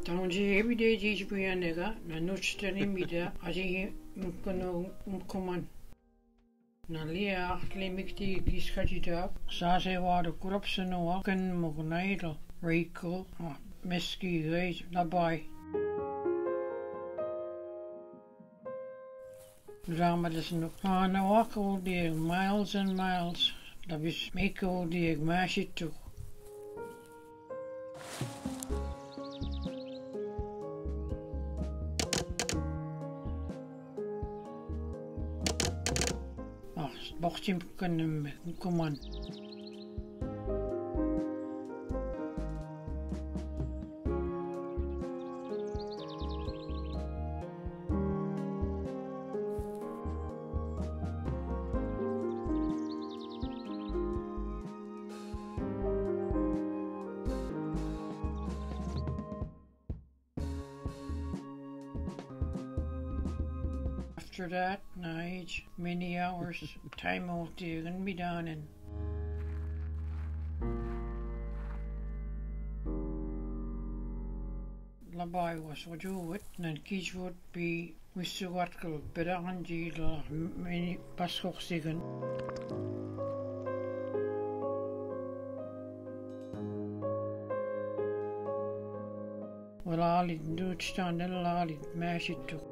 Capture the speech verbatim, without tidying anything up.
당시 everyday 지지부야 내가 나누치더니미다 아직 음코노 음코만 나리아 클리믹티 기스카지다 사세와르 쿠랍스노와 근 모그나이로 레이코 메스키 게이 나바이 Ramadasno ana wako dieg miles and miles labis meko dieg mashitu ah bochtim kanem kuman After that, night, many hours, time out there can be done and labai was what you would, and kids would be with the watkal, but on the many pascock sigan. Well, all it do stand and all it mash it too.